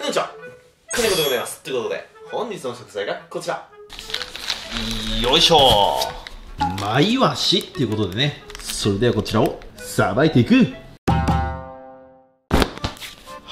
こんにちは、金子でございます。ということで、本日の食材がこちら。よいしょー。マイワシっていうことでね、それではこちらをさばいていく。はい、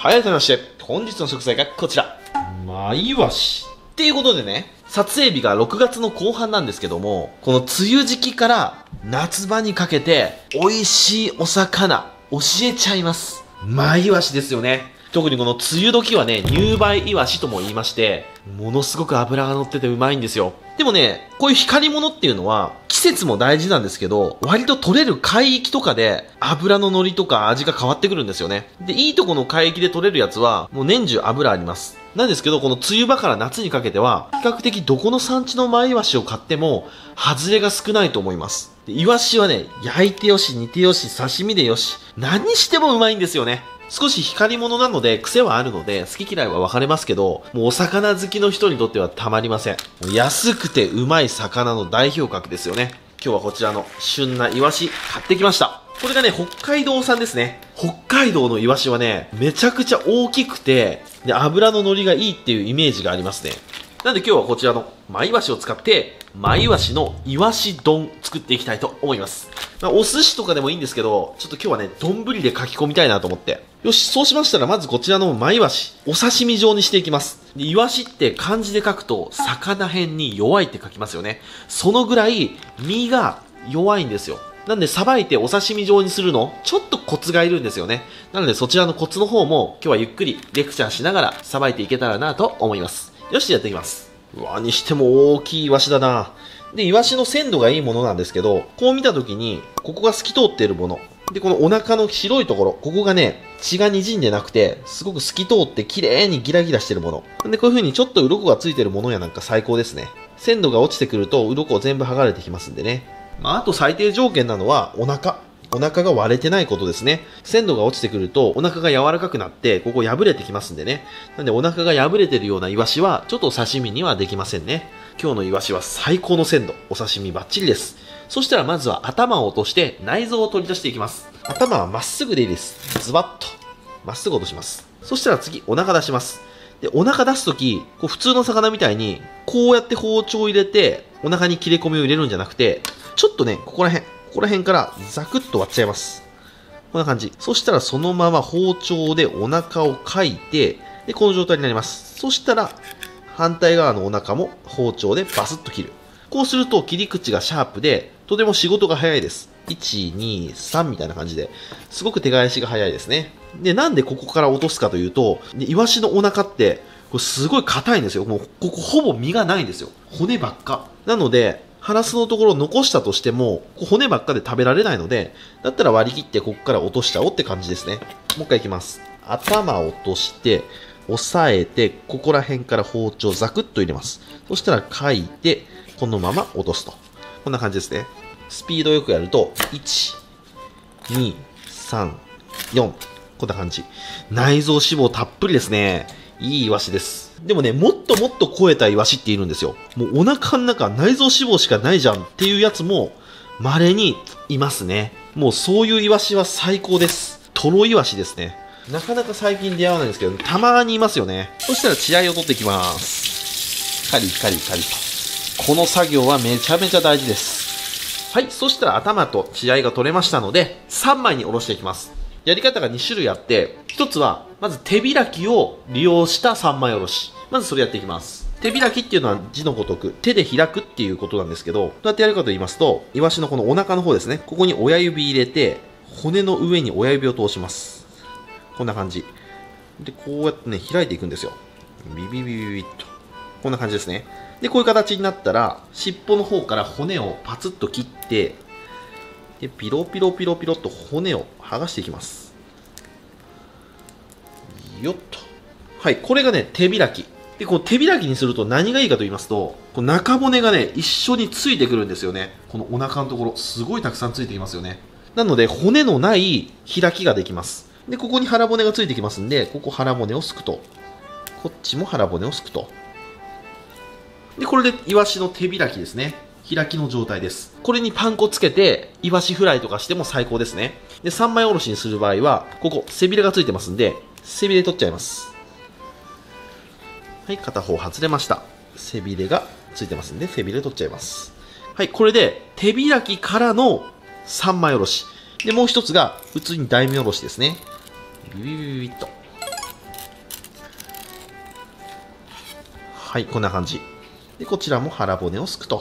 改めまして、本日の食材がこちら。マイワシ。っていうことでね、撮影日が6月の後半なんですけども、この梅雨時期から夏場にかけて、美味しいお魚、教えちゃいます。マイワシですよね。特にこの梅雨時はね、入梅イワシとも言いまして、ものすごく脂が乗っててうまいんですよ。でもね、こういう光り物っていうのは、季節も大事なんですけど、割と取れる海域とかで、脂の乗りとか味が変わってくるんですよね。で、いいとこの海域で取れるやつは、もう年中脂あります。なんですけど、この梅雨場から夏にかけては、比較的どこの産地のマイワシを買っても、外れが少ないと思います。で、イワシはね、焼いてよし、煮てよし、刺身でよし、何してもうまいんですよね。少し光り物なので癖はあるので好き嫌いは分かれますけど、もうお魚好きの人にとってはたまりません。もう安くてうまい魚の代表格ですよね。今日はこちらの旬なイワシ買ってきました。これがね、北海道産ですね。北海道のイワシはね、めちゃくちゃ大きくて、で、脂の乗りがいいっていうイメージがありますね。なんで今日はこちらのマイワシを使って、マイワシのイワシ丼作っていきたいと思います。お寿司とかでもいいんですけど、ちょっと今日はね、丼で書き込みたいなと思って。よし、そうしましたらまずこちらのマイワシ、お刺身状にしていきます。で、イワシって漢字で書くと、魚辺に弱いって書きますよね。そのぐらい、身が弱いんですよ。なんで、さばいてお刺身状にするの、ちょっとコツがいるんですよね。なので、そちらのコツの方も、今日はゆっくりレクチャーしながら、さばいていけたらなと思います。よし、やっていきます。うわ、にしても大きいイワシだな。で、イワシの鮮度がいいものなんですけど、こう見たときに、ここが透き通っているもの。で、このお腹の白いところ、ここがね、血が滲んでなくて、すごく透き通って綺麗にギラギラしてるもの。で、こういう風にちょっと鱗がついてるものやなんか最高ですね。鮮度が落ちてくると、鱗全部剥がれてきますんでね。あと最低条件なのは、お腹が割れてないことですね。鮮度が落ちてくると、お腹が柔らかくなって、ここ破れてきますんでね。なんでお腹が破れてるようなイワシは、ちょっと刺身にはできませんね。今日のイワシは最高の鮮度、お刺身バッチリです。そしたらまずは頭を落として内臓を取り出していきます。頭はまっすぐでいいです。ズバッと。まっすぐ落とします。そしたら次、お腹出します。で、お腹出すとき、普通の魚みたいに、こうやって包丁を入れて、お腹に切れ込みを入れるんじゃなくて、ちょっとね、ここら辺からザクッと割っちゃいます。こんな感じ。そしたらそのまま包丁でお腹をかいて、で、この状態になります。そしたら、反対側のお腹も包丁でバスッと切る。こうすると切り口がシャープで、とても仕事が早いです。1、2、3みたいな感じで、すごく手返しが早いですね。で、なんでここから落とすかというと、イワシのお腹って、これすごい硬いんですよ。もう、ここほぼ身がないんですよ。骨ばっか。なので、ハラスのところを残したとしても、骨ばっかで食べられないので、だったら割り切ってここから落としちゃおうって感じですね。もう一回いきます。頭を落として、押さえて、ここら辺から包丁ザクッと入れます。そしたら書いて、このまま落とすと。こんな感じですね。スピードよくやると、1、2、3、4。こんな感じ。内臓脂肪たっぷりですね。いいイワシです。でもね、もっともっと超えたイワシっているんですよ。もうお腹の中内臓脂肪しかないじゃんっていうやつも稀にいますね。もうそういうイワシは最高です。トロイワシですね。なかなか最近出会わないんですけど、たまにいますよね。そしたら血合いを取っていきます。カリカリカリと。この作業はめちゃめちゃ大事です。はい、そしたら頭と血合いが取れましたので、3枚におろしていきます。やり方が2種類あって、1つは、まず手開きを利用した3枚おろし。まずそれやっていきます。手開きっていうのは字のごとく、手で開くっていうことなんですけど、どうやってやるかと言いますと、イワシのこのお腹の方ですね。ここに親指入れて、骨の上に親指を通します。こんな感じ。で、こうやってね、開いていくんですよ。ビビビビビッと。こんな感じですね。で、こういう形になったら、尻尾の方から骨をパツッと切って、で、ピロピロピロピロっと骨を剥がしていきます。よっと。はい、これがね、手開き。で、この手開きにすると何がいいかと言いますと、この中骨がね、一緒についてくるんですよね。このお腹のところ、すごいたくさんついてきますよね。なので、骨のない開きができます。で、ここに腹骨がついてきますんで、ここ腹骨をすくと。こっちも腹骨をすくと。で、これでイワシの手開きですね。開きの状態です。これにパン粉つけて、イワシフライとかしても最高ですね。で、3枚おろしにする場合は、ここ、背びれがついてますんで、背びれ取っちゃいます。 はい、片方外れました。背びれがついてますんで、背びれ取っちゃいます。はい、これで手開きからの3枚おろし。で、もう一つが普通に大名おろしですね。ビビビビビッと。はい、こんな感じ。で、こちらも腹骨をすくと。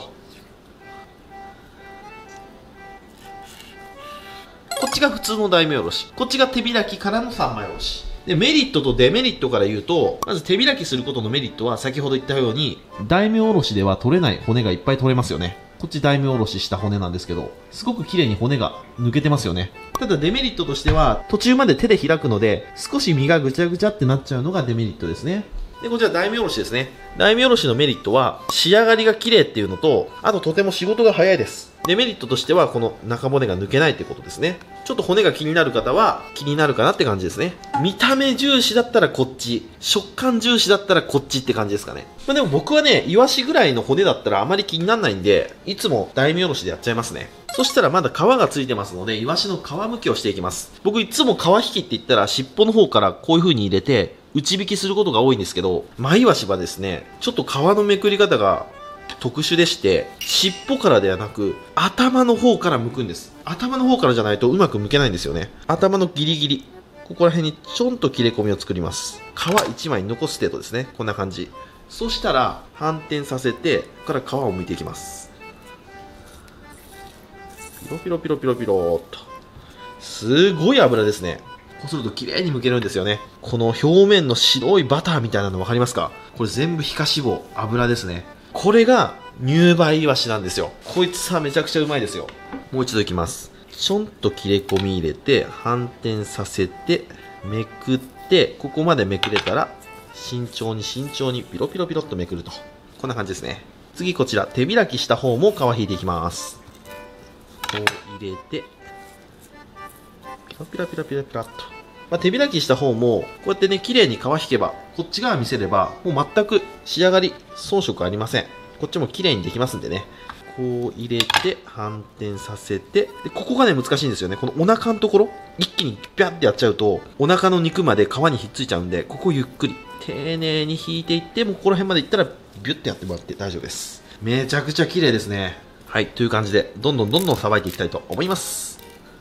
こっちが普通の大名おろし。こっちが手開きからの3枚おろし。で、メリットとデメリットから言うと、まず手開きすることのメリットは先ほど言ったように、大名おろしでは取れない骨がいっぱい取れますよね。こっち大名おろしした骨なんですけど、すごく綺麗に骨が抜けてますよね。ただデメリットとしては、途中まで手で開くので、少し身がぐちゃぐちゃってなっちゃうのがデメリットですね。で、こちら大名おろしですね。大名おろしのメリットは、仕上がりが綺麗っていうのと、あととても仕事が早いです。デメリットとしては、この中骨が抜けないってことですね。ちょっと骨が気になる方は、気になるかなって感じですね。見た目重視だったらこっち、食感重視だったらこっちって感じですかね。まあでも僕はね、イワシぐらいの骨だったらあまり気にならないんで、いつも大名おろしでやっちゃいますね。そしたらまだ皮がついてますので、イワシの皮むきをしていきます。僕いつも皮引きって言ったら、尻尾の方からこういう風に入れて、内引きすることが多いんですけど、マイワシはですね、ちょっと皮のめくり方が特殊でして、尻尾からではなく、頭の方から剥くんです。頭の方からじゃないとうまく剥けないんですよね。頭のギリギリ。ここら辺にちょんと切れ込みを作ります。皮1枚残す程度ですね。こんな感じ。そしたら、反転させて、ここから皮を剥いていきます。ピロピロピロピロピローっと。すごい油ですね。こうすると綺麗に剥けるんですよね。この表面の白いバターみたいなの分かりますか？これ全部皮下脂肪、油ですね。これが入梅イワシなんですよ。こいつはめちゃくちゃうまいですよ。もう一度いきます。ちょんと切れ込み入れて、反転させて、めくって、ここまでめくれたら、慎重に慎重にピロピロピロっとめくると。こんな感じですね。次こちら、手開きした方も皮引いていきます。こう入れて、ピロピロピロピロピロっと。まあ、手開きした方も、こうやってね、綺麗に皮引けば、こっち側見せれば、もう全く仕上がり、遜色ありません。こっちも綺麗にできますんでね。こう入れて、反転させて、で、ここがね、難しいんですよね。このお腹のところ、一気にピャってやっちゃうと、お腹の肉まで皮にひっついちゃうんで、ここをゆっくり、丁寧に引いていって、もうここら辺までいったら、ビュッてやってもらって大丈夫です。めちゃくちゃ綺麗ですね。はい、という感じで、どんどんさばいていきたいと思います。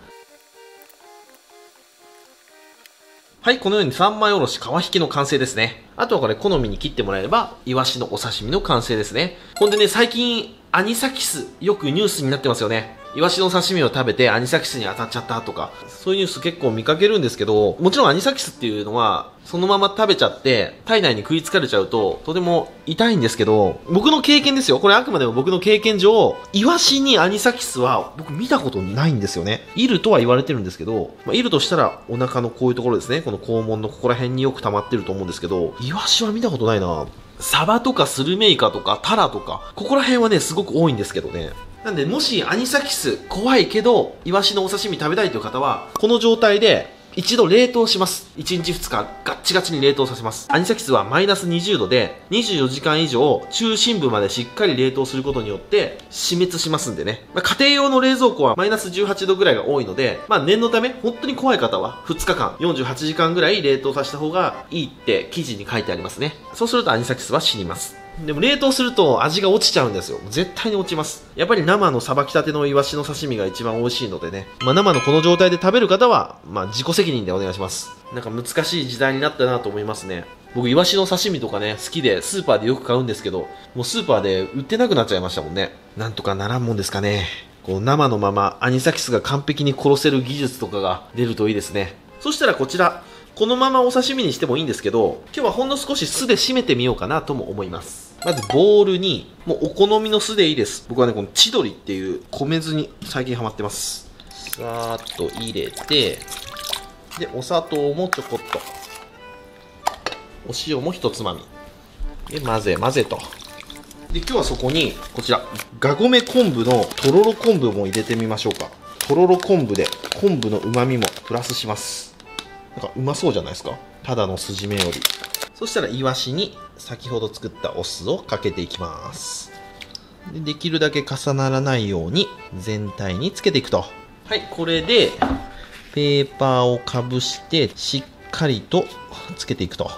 はい、このように3枚おろし皮引きの完成ですね。あとはこれ好みに切ってもらえれば、イワシのお刺身の完成ですね。ほんでね、最近、アニサキス、よくニュースになってますよね。イワシの刺身を食べてアニサキスに当たっちゃったとか、そういうニュース結構見かけるんですけど、もちろんアニサキスっていうのは、そのまま食べちゃって、体内に食いつかれちゃうと、とても痛いんですけど、僕の経験ですよ。これあくまでも僕の経験上、イワシにアニサキスは僕見たことないんですよね。いるとは言われてるんですけど、いるとしたらお腹のこういうところですね。この肛門のここら辺によく溜まってると思うんですけど、イワシは見たことないな。サバとかスルメイカとかタラとか、ここら辺はね、すごく多いんですけどね。なんで、もしアニサキス怖いけど、イワシのお刺身食べたいという方は、この状態で一度冷凍します。1日2日ガッチガチに冷凍させます。アニサキスはマイナス20度で24時間以上中心部までしっかり冷凍することによって死滅しますんでね。家庭用の冷蔵庫はマイナス18度ぐらいが多いので、念のため本当に怖い方は2日間48時間ぐらい冷凍させた方がいいって記事に書いてありますね。そうするとアニサキスは死にます。でも冷凍すると味が落ちちゃうんですよ。絶対に落ちます。やっぱり生のさばきたてのイワシの刺身が一番美味しいのでね。生のこの状態で食べる方は、自己責任でお願いします。なんか難しい時代になったなと思いますね。僕イワシの刺身とかね、好きでスーパーでよく買うんですけど、もうスーパーで売ってなくなっちゃいましたもんね。なんとかならんもんですかね。こう生のままアニサキスが完璧に殺せる技術とかが出るといいですね。そしたらこちら、このままお刺身にしてもいいんですけど、今日はほんの少し酢で締めてみようかなとも思います。まずボウルに、もうお好みの酢でいいです。僕はね、この千鳥っていう米酢に最近ハマってます。さーっと入れて、で、お砂糖もちょこっと。お塩も一つまみ。で、混ぜ混ぜと。で、今日はそこに、こちら、がごめ昆布のとろろ昆布も入れてみましょうか。とろろ昆布で昆布の旨味もプラスします。なんかうまそうじゃないですか、ただの筋目より。そしたらイワシに先ほど作ったお酢をかけていきます。できるだけ重ならないように全体につけていくと。はい、これでペーパーをかぶしてしっかりとつけていくと。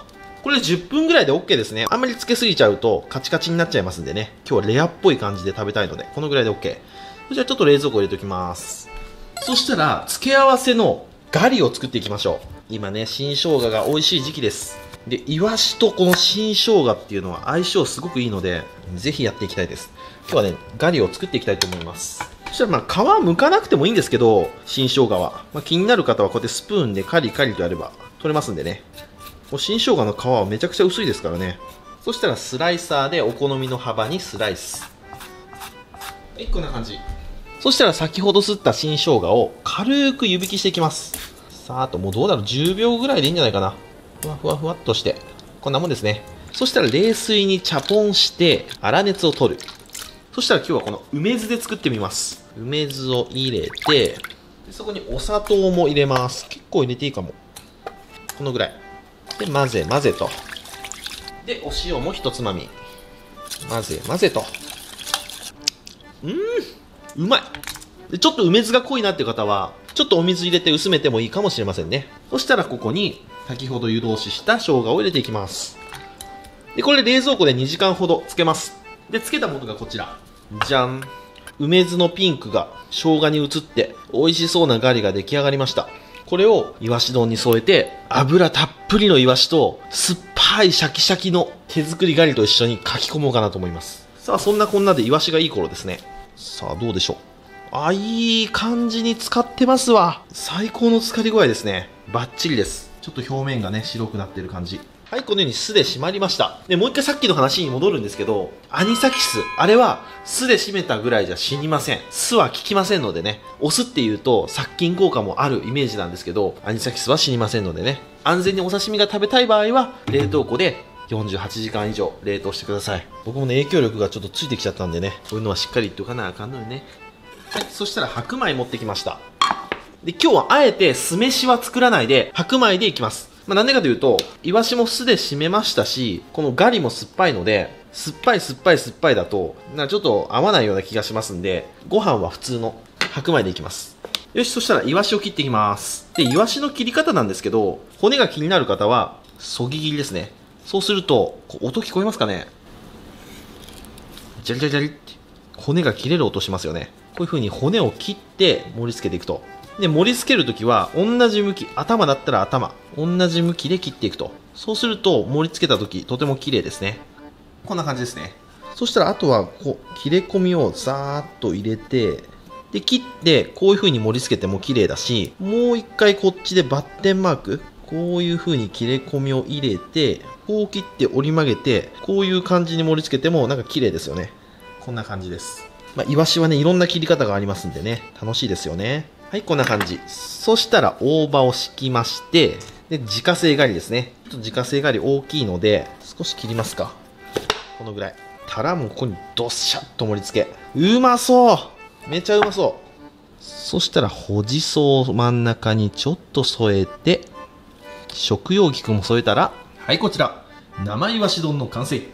これ10分ぐらいで OK ですね。あんまりつけすぎちゃうとカチカチになっちゃいますんでね。今日はレアっぽい感じで食べたいので、このぐらいで OK。じゃあちょっと冷蔵庫入れておきます。そしたら、付け合わせのガリを作っていきましょう。今ね、新生姜が美味しい時期です。で、イワシとこの新生姜っていうのは相性すごくいいので、ぜひやっていきたいです。今日はね、ガリを作っていきたいと思います。そしたらまあ、皮剥かなくてもいいんですけど、新生姜は。まあ、気になる方はこうやってスプーンでカリカリとやれば取れますんでね。もう新生姜の皮はめちゃくちゃ薄いですからね。そしたらスライサーでお好みの幅にスライス。はい、こんな感じ。そしたら先ほどすった新生姜を軽く湯引きしていきます。さーっともうどうだろう、10秒ぐらいでいいんじゃないかな。ふわふわふわっとして。こんなもんですね。そしたら冷水にチャポンして粗熱を取る。そしたら今日はこの梅酢で作ってみます。梅酢を入れて、そこにお砂糖も入れます。結構入れていいかも。このぐらい。で、混ぜ混ぜと。で、お塩も一つまみ。混ぜ混ぜと。うまい。で、ちょっと梅酢が濃いなっていう方は、ちょっとお水入れて薄めてもいいかもしれませんね。そしたらここに、先ほど湯通しした生姜を入れていきます。で、これ冷蔵庫で2時間ほどつけます。で、つけたものがこちら。じゃん。梅酢のピンクが生姜に移って、美味しそうなガリが出来上がりました。これをイワシ丼に添えて、油たっぷりのイワシと酸っぱいシャキシャキの手作りガリと一緒にかき込もうかなと思います。さあ、そんなこんなでイワシがいい頃ですね。さあ、どうでしょう。あ、いい感じに使ってますわ。最高の浸かり具合ですね。バッチリです。ちょっと表面がね、白くなってる感じ。はい、このように酢で締まりました。で、もう一回さっきの話に戻るんですけど、アニサキス、あれは酢で締めたぐらいじゃ死にません。酢は効きませんのでね、お酢っていうと殺菌効果もあるイメージなんですけど、アニサキスは死にませんのでね、安全にお刺身が食べたい場合は、冷凍庫で48時間以上冷凍してください。僕もね、影響力がちょっとついてきちゃったんでね、こういうのはしっかり言っておかなあかんのよね。はい、そしたら白米持ってきました。で、今日はあえて酢飯は作らないで白米でいきます。なんでかというと、イワシも酢で締めましたし、このガリも酸っぱいので、酸っぱいだと、ちょっと合わないような気がしますんで、ご飯は普通の白米でいきます。よし、そしたらイワシを切っていきます。で、イワシの切り方なんですけど、骨が気になる方は、そぎ切りですね。そうすると、音聞こえますかね？ジャリジャリジャリって、骨が切れる音しますよね。こういう風に骨を切って盛り付けていくと。で、盛り付けるときは、同じ向き、頭だったら頭、同じ向きで切っていくと。そうすると、盛り付けたとき、とても綺麗ですね。こんな感じですね。そしたら、あとは、切れ込みをザーッと入れて、で、切って、こういう風に盛り付けても綺麗だし、もう一回こっちでバッテンマーク、こういう風に切れ込みを入れて、こう切って折り曲げて、こういう感じに盛り付けても、なんか綺麗ですよね。こんな感じです。イワシはね、いろんな切り方がありますんでね、楽しいですよね。はい、こんな感じ。そしたら、大葉を敷きまして、で、自家製ガリですね。ちょっと自家製ガリ大きいので、少し切りますか。このぐらい。タラもここにドッシャッと盛り付け。うまそう！めちゃうまそう。そしたら、ほじそを真ん中にちょっと添えて、食用菊も添えたら、はい、こちら。生イワシ丼の完成。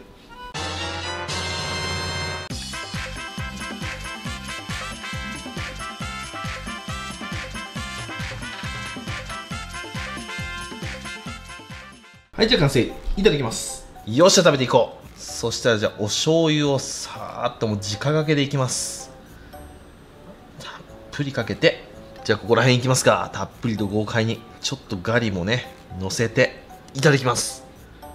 はい、じゃあ完成。いただきます。よっしゃ、食べていこう。そしたらじゃあお醤油をさーっともう直掛けでいきます。たっぷりかけて、じゃあここら辺いきますか。たっぷりと豪快に。ちょっとガリもね、乗せて、いただきます。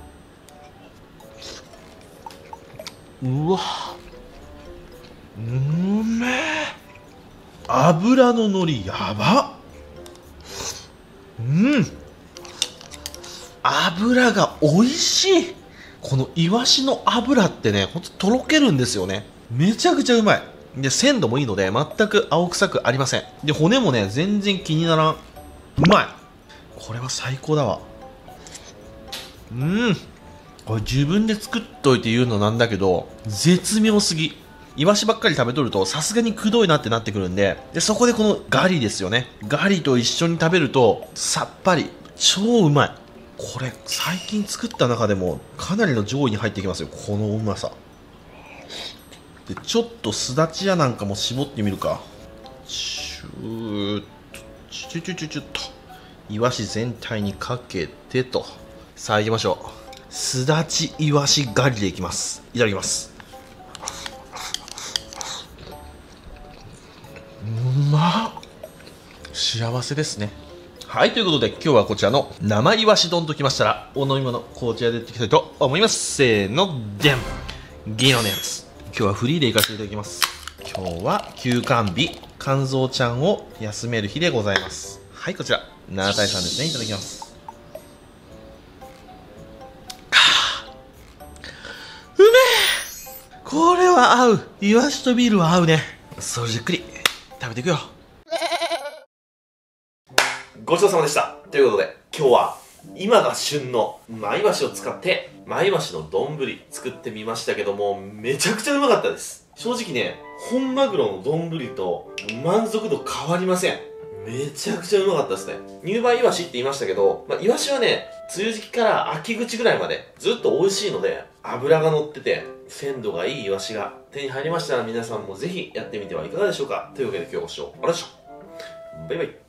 うわ、うめえ。油ののりやばっ。油が美味しい。このイワシの油ってね、ほんととろけるんですよね。めちゃくちゃうまい。で、鮮度もいいので、全く青臭くありません。で、骨もね、全然気にならん。うまい。これは最高だわ。これ自分で作っといて言うのなんだけど、絶妙すぎ。イワシばっかり食べとると、さすがにくどいなってなってくるんで、そこでこのガリですよね。ガリと一緒に食べると、さっぱり。超うまい。これ最近作った中でもかなりの上位に入ってきますよ、このうまさで。ちょっとすだちやなんかも絞ってみるか。ちょっとイワシ全体にかけてと。さあ行きましょすだちいわしガリでいきます。いただきます。うまっ、幸せですね。はい、ということで今日はこちらの生いわし丼ときましたら、お飲み物こちらでいっていきたいと思います。せーの、でん、ギノのやつ。今日はフリーでいかせていただきます。今日は休館日、肝臓ちゃんを休める日でございます。はい、こちら7対3ですね。いただきます。うめえ、これは合う。イワシとビールは合うね。それじっくり食べていくよ。ごちそうさまでした。ということで今日は今が旬のマイワシを使ってマイワシの丼作ってみましたけども、めちゃくちゃうまかったです。正直ね、本マグロの丼と満足度変わりません。めちゃくちゃうまかったですね。入梅イワシって言いましたけど、イワシはね、梅雨時期から秋口ぐらいまでずっと美味しいので、脂が乗ってて鮮度がいいイワシが手に入りましたら、皆さんもぜひやってみてはいかがでしょうか。というわけで今日ご視聴ありがとうございました。バイバイ。